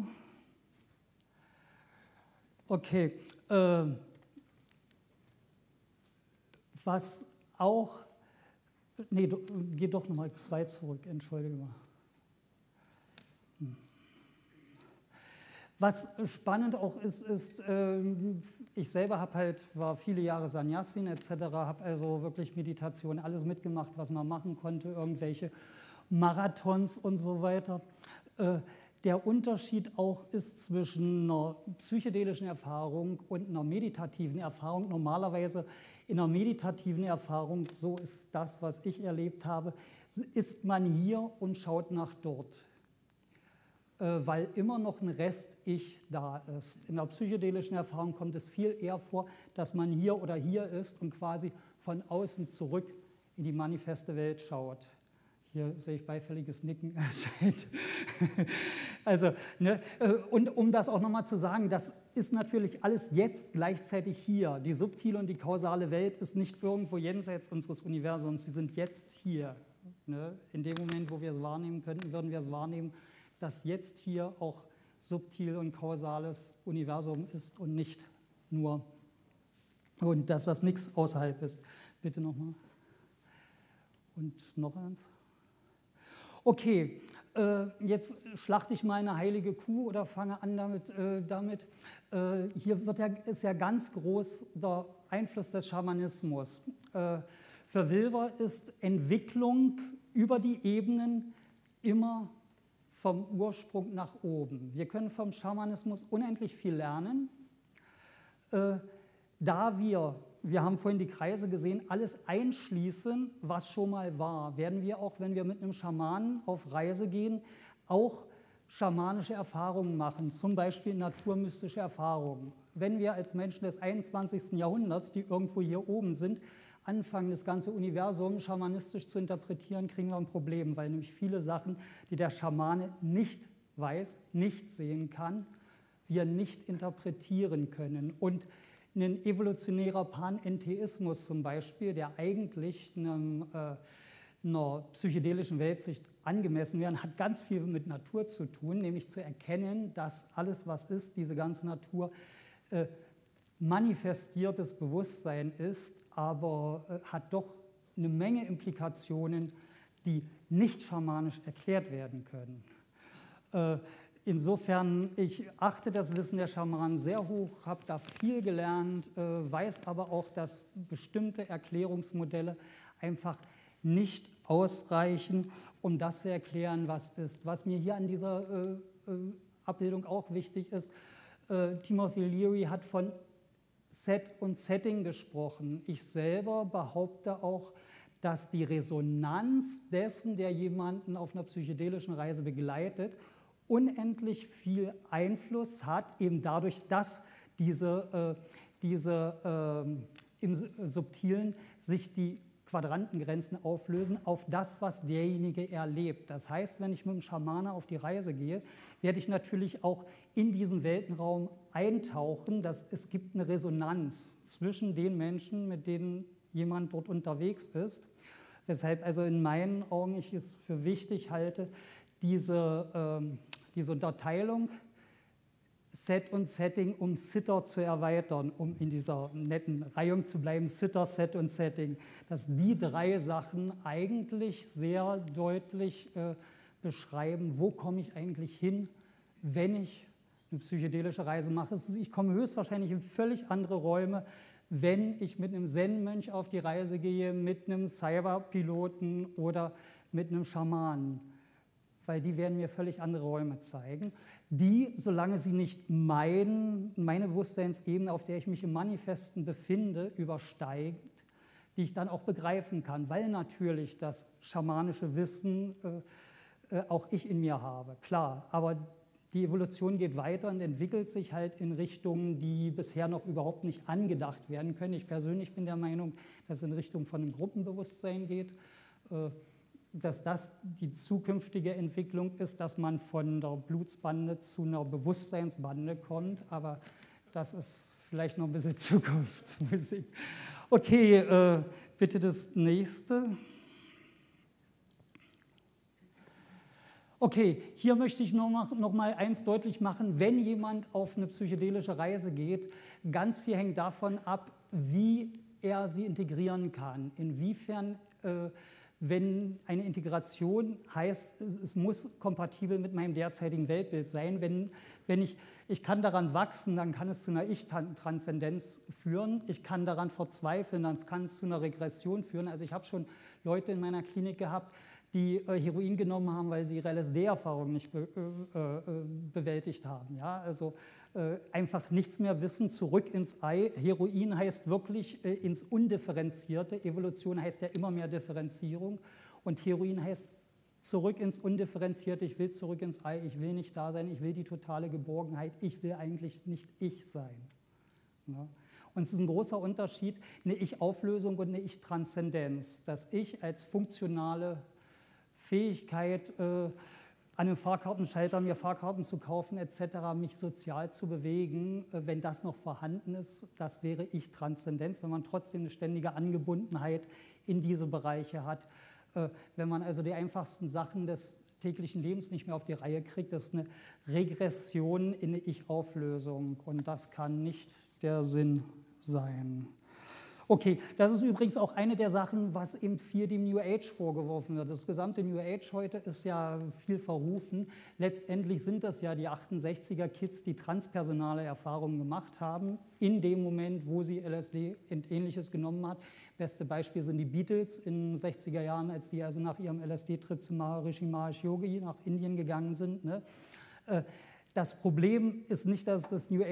Okay. Äh, Was auch, nee, geh doch nochmal zwei zurück, entschuldige mal. Was spannend auch ist, ist, ich selber habe halt, war viele Jahre Sannyasin et cetera, habe also wirklich Meditation, alles mitgemacht, was man machen konnte, irgendwelche Marathons und so weiter. Der Unterschied auch ist zwischen einer psychedelischen Erfahrung und einer meditativen Erfahrung. Normalerweise in einer meditativen Erfahrung, so ist das, was ich erlebt habe, ist man hier und schaut nach dort, weil immer noch ein Rest-Ich da ist. In der psychedelischen Erfahrung kommt es viel eher vor, dass man hier oder hier ist und quasi von außen zurück in die manifeste Welt schaut. Hier sehe ich beifälliges Nicken. Also, ne, und um das auch nochmal zu sagen, das ist natürlich alles jetzt gleichzeitig hier. Die subtile und die kausale Welt ist nicht irgendwo jenseits unseres Universums, sie sind jetzt hier. Ne? In dem Moment, wo wir es wahrnehmen könnten, würden wir es wahrnehmen, dass jetzt hier auch subtil und kausales Universum ist und nicht nur, und dass das nichts außerhalb ist. Bitte nochmal. Und noch eins. Okay, äh, jetzt schlachte ich mal eine heilige Kuh oder fange an damit. Äh, damit. Äh, hier wird ja, ist ja ganz groß der Einfluss des Schamanismus. Äh, für Wilber ist Entwicklung über die Ebenen immer vom Ursprung nach oben. Wir können vom Schamanismus unendlich viel lernen, äh, da wir wir haben vorhin die Kreise gesehen, alles einschließen, was schon mal war. Werden wir auch, wenn wir mit einem Schamanen auf Reise gehen, auch schamanische Erfahrungen machen, zum Beispiel naturmystische Erfahrungen. Wenn wir als Menschen des einundzwanzigsten Jahrhunderts, die irgendwo hier oben sind, anfangen, das ganze Universum schamanistisch zu interpretieren, kriegen wir ein Problem, weil nämlich viele Sachen, die der Schamane nicht weiß, nicht sehen kann, wir nicht interpretieren können. Und ein evolutionärer Panentheismus zum Beispiel, der eigentlich einem, äh, einer psychedelischen Weltsicht angemessen wäre, hat ganz viel mit Natur zu tun, nämlich zu erkennen, dass alles, was ist, diese ganze Natur, äh, manifestiertes Bewusstsein ist, aber äh, hat doch eine Menge Implikationen, die nicht schamanisch erklärt werden können. Äh, insofern, ich achte das Wissen der Schamanen sehr hoch, habe da viel gelernt, äh, weiß aber auch, dass bestimmte Erklärungsmodelle einfach nicht ausreichen, um das zu erklären, was ist. Was mir hier an dieser äh, äh, Abbildung auch wichtig ist, äh, Timothy Leary hat von Set und Setting gesprochen. Ich selber behaupte auch, dass die Resonanz dessen, der jemanden auf einer psychedelischen Reise begleitet, unendlich viel Einfluss hat, eben dadurch, dass diese, äh, diese äh, im Subtilen sich die Quadrantengrenzen auflösen auf das, was derjenige erlebt. Das heißt, wenn ich mit dem Schamane auf die Reise gehe, werde ich natürlich auch in diesen Weltenraum eintauchen. Dass es gibt eine Resonanz zwischen den Menschen, mit denen jemand dort unterwegs ist. Weshalb also in meinen Augen ich es für wichtig halte, diese, äh, diese Unterteilung Set und Setting, um Sitter zu erweitern, um in dieser netten Reihung zu bleiben, Sitter, Set und Setting, dass die drei Sachen eigentlich sehr deutlich äh, beschreiben, wo komme ich eigentlich hin, wenn ich eine psychedelische Reise mache. Ich komme höchstwahrscheinlich in völlig andere Räume, wenn ich mit einem Zen-Mönch auf die Reise gehe, mit einem Cyberpiloten oder mit einem Schamanen, weil die werden mir völlig andere Räume zeigen, die, solange sie nicht mein, meine Bewusstseinsebene, auf der ich mich im Manifesten befinde, übersteigt, die ich dann auch begreifen kann, weil natürlich das schamanische Wissen äh, äh, auch ich in mir habe, klar, aber die Evolution geht weiter und entwickelt sich halt in Richtungen, die bisher noch überhaupt nicht angedacht werden können. Ich persönlich bin der Meinung, dass es in Richtung von einem Gruppenbewusstsein geht, äh, dass das die zukünftige Entwicklung ist, dass man von der Blutsbande zu einer Bewusstseinsbande kommt, aber das ist vielleicht noch ein bisschen Zukunftsmusik. Okay, äh, bitte das nächste. Okay, hier möchte ich noch mal, noch mal eins deutlich machen, wenn jemand auf eine psychedelische Reise geht, ganz viel hängt davon ab, wie er sie integrieren kann, inwiefern äh, wenn eine Integration heißt, es muss kompatibel mit meinem derzeitigen Weltbild sein. Wenn, wenn ich, ich kann daran wachsen, dann kann es zu einer Ich-Transzendenz führen. Ich kann daran verzweifeln, dann kann es zu einer Regression führen. Also ich habe schon Leute in meiner Klinik gehabt, die äh, Heroin genommen haben, weil sie ihre L S D-Erfahrung nicht be, äh, äh, bewältigt haben. Ja? Also äh, einfach nichts mehr wissen, zurück ins Ei. Heroin heißt wirklich äh, ins Undifferenzierte. Evolution heißt ja immer mehr Differenzierung. Und Heroin heißt zurück ins Undifferenzierte. Ich will zurück ins Ei, ich will nicht da sein, ich will die totale Geborgenheit, ich will eigentlich nicht ich sein. Ja? Und es ist ein großer Unterschied, eine Ich-Auflösung und eine Ich-Transzendenz. Das Ich als funktionale Fähigkeit, äh, an einem Fahrkartenschalter mir Fahrkarten zu kaufen et cetera, mich sozial zu bewegen, äh, wenn das noch vorhanden ist, das wäre Ich-Transzendenz, wenn man trotzdem eine ständige Angebundenheit in diese Bereiche hat. Äh, wenn man also die einfachsten Sachen des täglichen Lebens nicht mehr auf die Reihe kriegt, das ist eine Regression in eine Ich-Auflösung und das kann nicht der Sinn sein. Okay, das ist übrigens auch eine der Sachen, was eben viel dem New Age vorgeworfen wird. Das gesamte New Age heute ist ja viel verrufen. Letztendlich sind das ja die achtundsechziger Kids, die transpersonale Erfahrungen gemacht haben, in dem Moment, wo sie L S D und Ähnliches genommen hat. Beste Beispiel sind die Beatles in den sechziger Jahren, als die also nach ihrem L S D-Trip zu Maharishi Mahesh Yogi nach Indien gegangen sind. Ne? Das Problem ist nicht, dass es das New Age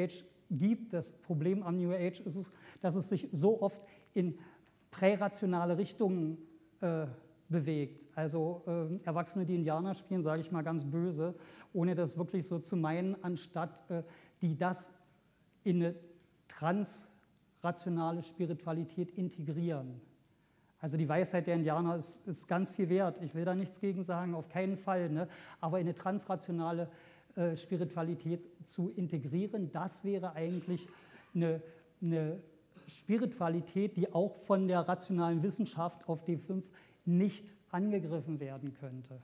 gibt. Das Problem am New Age ist es, dass es sich so oft in prärationale Richtungen äh, bewegt. Also äh, Erwachsene, die Indianer spielen, sage ich mal ganz böse, ohne das wirklich so zu meinen, anstatt äh, die das in eine transrationale Spiritualität integrieren. Also die Weisheit der Indianer ist, ist ganz viel wert. Ich will da nichts gegen sagen, auf keinen Fall. Ne? Aber in eine transrationale äh, Spiritualität zu integrieren, das wäre eigentlich eine, eine Spiritualität, die auch von der rationalen Wissenschaft auf D fünf nicht angegriffen werden könnte.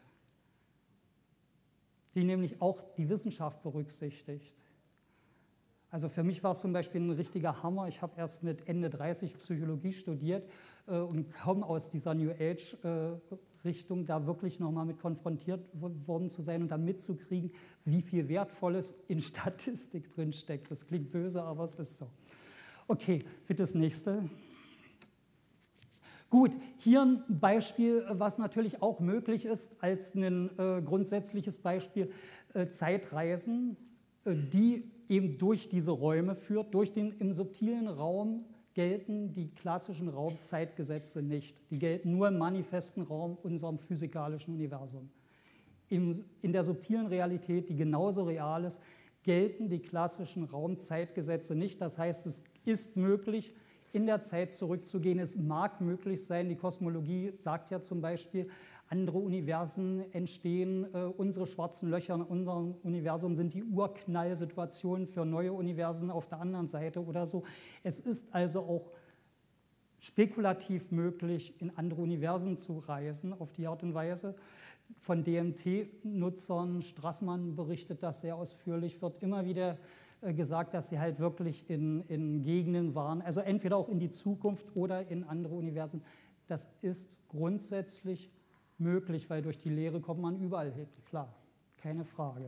Die nämlich auch die Wissenschaft berücksichtigt. Also für mich war es zum Beispiel ein richtiger Hammer. Ich habe erst mit Ende dreißig Psychologie studiert äh, und kaum aus dieser New Age-Richtung äh, da wirklich nochmal mit konfrontiert worden zu sein und da mitzukriegen, wie viel Wertvolles in Statistik drinsteckt. Das klingt böse, aber es ist so. Okay, bitte das nächste. Gut, hier ein Beispiel, was natürlich auch möglich ist, als ein äh, grundsätzliches Beispiel, äh, Zeitreisen, äh, die eben durch diese Räume führt. Durch den im subtilen Raum gelten die klassischen Raumzeitgesetze nicht. Die gelten nur im manifesten Raum, unserem physikalischen Universum. Im, in der subtilen Realität, die genauso real ist, gelten die klassischen Raumzeitgesetze nicht. Das heißt, es ist möglich, in der Zeit zurückzugehen. Es mag möglich sein, die Kosmologie sagt ja zum Beispiel, andere Universen entstehen, äh, unsere schwarzen Löcher in unserem Universum sind die Urknallsituationen für neue Universen auf der anderen Seite oder so. Es ist also auch spekulativ möglich, in andere Universen zu reisen auf die Art und Weise. Von D M T-Nutzern, Strassmann berichtet das sehr ausführlich, wird immer wieder äh, gesagt, dass sie halt wirklich in, in Gegenden waren, also entweder auch in die Zukunft oder in andere Universen. Das ist grundsätzlich möglich, weil durch die Lehre kommt man überall hin, klar, keine Frage.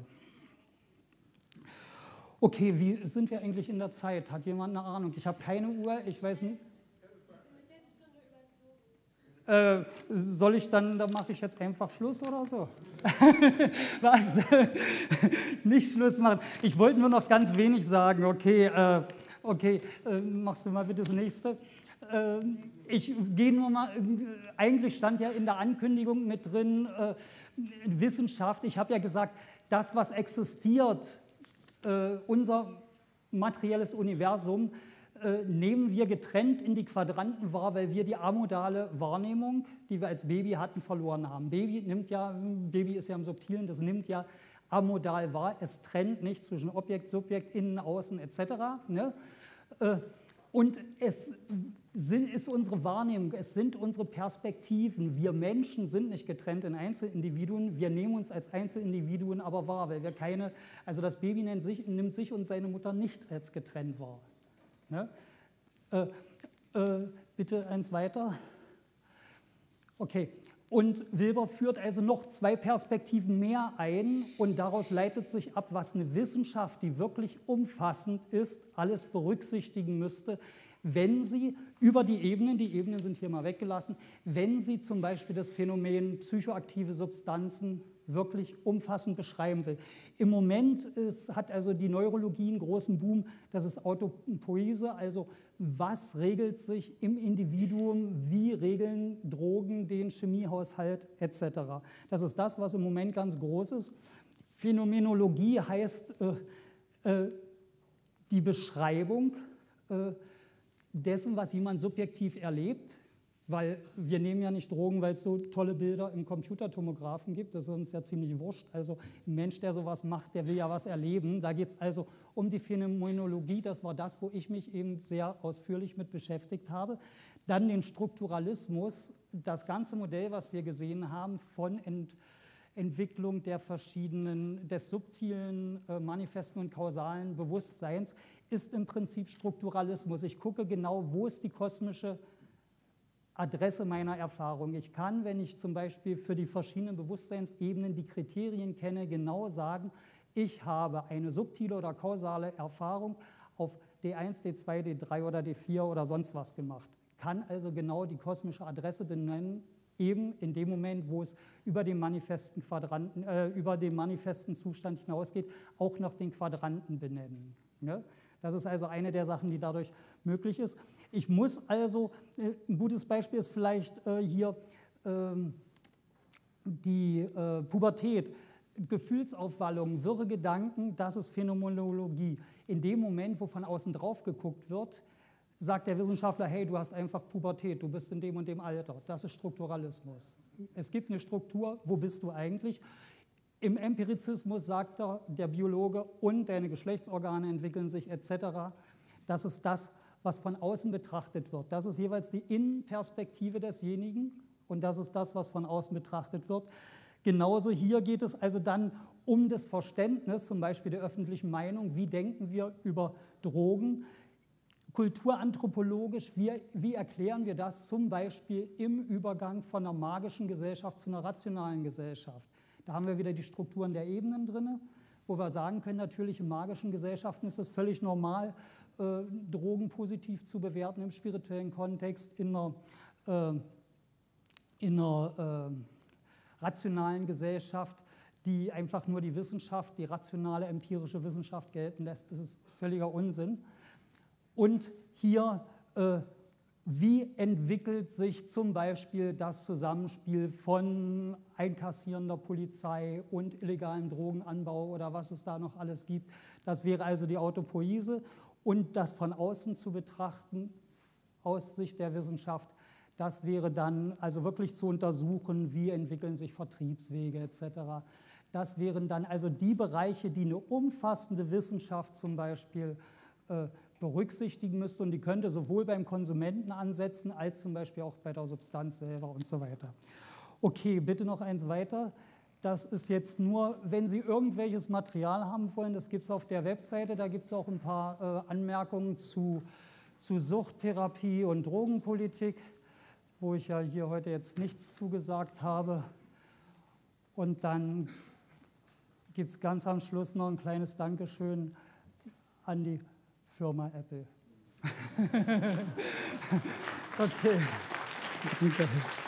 Okay, wie sind wir eigentlich in der Zeit? Hat jemand eine Ahnung? Ich habe keine Uhr, ich weiß nicht. Äh, soll ich dann, da mache ich jetzt einfach Schluss oder so? Was? Nicht Schluss machen. Ich wollte nur noch ganz wenig sagen. Okay, äh, okay, äh, machst du mal bitte das nächste. Äh, ich gehe nur mal, eigentlich stand ja in der Ankündigung mit drin, äh, Wissenschaft. Ich habe ja gesagt, das, was existiert, äh, unser materielles Universum, äh, nehmen wir getrennt in die Quadranten wahr, weil wir die amodale Wahrnehmung, die wir als Baby hatten, verloren haben. Baby nimmt ja, Baby ist ja im Subtilen, das nimmt ja amodal wahr. Es trennt nicht zwischen Objekt, Subjekt, Innen, Außen et cetera. Ne? Äh, und es ist unsere Wahrnehmung, es sind unsere Perspektiven. Wir Menschen sind nicht getrennt in Einzelindividuen, wir nehmen uns als Einzelindividuen aber wahr, weil wir keine, also das Baby nimmt sich, nimmt sich und seine Mutter nicht als getrennt wahr. Ne? Äh, äh, bitte eins weiter. Okay. Und Wilber führt also noch zwei Perspektiven mehr ein und daraus leitet sich ab, was eine Wissenschaft, die wirklich umfassend ist, alles berücksichtigen müsste, wenn sie über die Ebenen, die Ebenen sind hier mal weggelassen, wenn sie zum Beispiel das Phänomen psychoaktive Substanzen wirklich umfassend beschreiben will. Im Moment ist, hat also die Neurologie einen großen Boom, das ist Autopoese, also was regelt sich im Individuum, wie regeln Drogen den Chemiehaushalt et cetera. Das ist das, was im Moment ganz groß ist. Phänomenologie heißt äh, äh, die Beschreibung äh, dessen, was jemand subjektiv erlebt, weil wir nehmen ja nicht Drogen, weil es so tolle Bilder im Computertomographen gibt, das ist uns ja ziemlich wurscht. Also ein Mensch, der sowas macht, der will ja was erleben. Da geht es also um die Phänomenologie, das war das, wo ich mich eben sehr ausführlich mit beschäftigt habe. Dann den Strukturalismus, das ganze Modell, was wir gesehen haben von Ent Entwicklung der verschiedenen, des subtilen, äh, manifesten und kausalen Bewusstseins, ist im Prinzip Strukturalismus. Ich gucke genau, wo ist die kosmische Adresse meiner Erfahrung. Ich kann, wenn ich zum Beispiel für die verschiedenen Bewusstseinsebenen die Kriterien kenne, genau sagen, ich habe eine subtile oder kausale Erfahrung auf D eins, D zwei, D drei oder D vier oder sonst was gemacht. Kann also genau die kosmische Adresse benennen, eben in dem Moment, wo es über den manifesten Quadranten, äh, über den manifesten Zustand hinausgeht, auch noch den Quadranten benennen. Ne? Das ist also eine der Sachen, die dadurch möglich ist. Ich muss also, ein gutes Beispiel ist vielleicht hier die Pubertät, Gefühlsaufwallung, wirre Gedanken, das ist Phänomenologie. In dem Moment, wo von außen drauf geguckt wird, sagt der Wissenschaftler, hey, du hast einfach Pubertät, du bist in dem und dem Alter. Das ist Strukturalismus. Es gibt eine Struktur, wo bist du eigentlich? Im Empirizismus sagt er, der Biologe, und deine Geschlechtsorgane entwickeln sich et cetera. Das ist das, was von außen betrachtet wird. Das ist jeweils die Innenperspektive desjenigen und das ist das, was von außen betrachtet wird. Genauso hier geht es also dann um das Verständnis, zum Beispiel der öffentlichen Meinung, wie denken wir über Drogen, kulturanthropologisch, wie, wie erklären wir das zum Beispiel im Übergang von einer magischen Gesellschaft zu einer rationalen Gesellschaft. Da haben wir wieder die Strukturen der Ebenen drin, wo wir sagen können, natürlich in magischen Gesellschaften ist es völlig normal, äh, Drogen positiv zu bewerten im spirituellen Kontext, in einer, äh, in einer äh, rationalen Gesellschaft, die einfach nur die Wissenschaft, die rationale empirische Wissenschaft gelten lässt. Das ist völliger Unsinn. Und hier, äh, wie entwickelt sich zum Beispiel das Zusammenspiel von einkassierender Polizei und illegalem Drogenanbau oder was es da noch alles gibt. Das wäre also die Autopoiese. Und das von außen zu betrachten, aus Sicht der Wissenschaft, das wäre dann also wirklich zu untersuchen, wie entwickeln sich Vertriebswege et cetera. Das wären dann also die Bereiche, die eine umfassende Wissenschaft zum Beispiel äh, berücksichtigen müsste und die könnte sowohl beim Konsumenten ansetzen, als zum Beispiel auch bei der Substanz selber und so weiter. Okay, bitte noch eins weiter. Das ist jetzt nur, wenn Sie irgendwelches Material haben wollen, das gibt es auf der Webseite, da gibt es auch ein paar äh, Anmerkungen zu, zu Suchttherapie und Drogenpolitik, wo ich ja hier heute jetzt nichts zugesagt habe. Und dann gibt es ganz am Schluss noch ein kleines Dankeschön an die Firma Apple. Okay.